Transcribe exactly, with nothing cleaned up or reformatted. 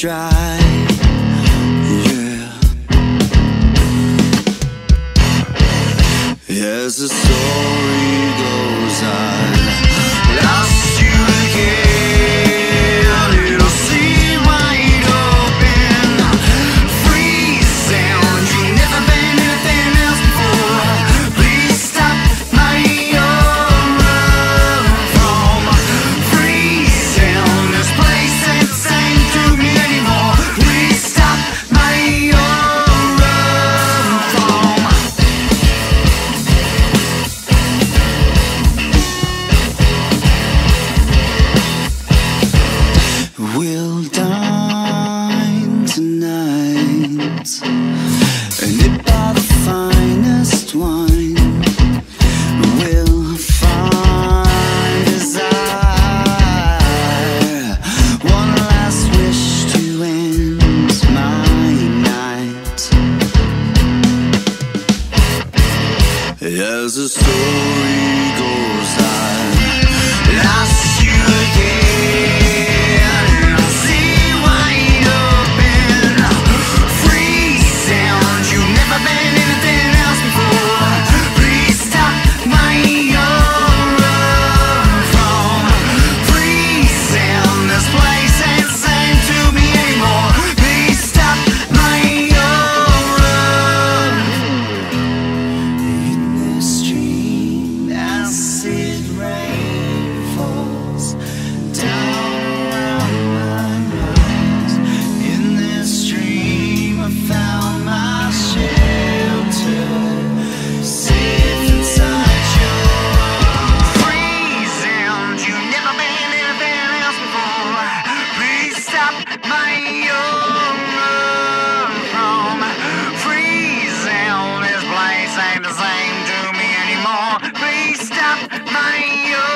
dry. Yeah. As the story goes, I lost you again. It'll seem wide open, free sound. You've never been anything else before. Please stop my run from free sound. This place ain't the same to me anymore. Please stop my run from. We'll dine tonight, and it by the finest wine. We'll find desire, one last wish to end my night. As the story goes, I lost you again. My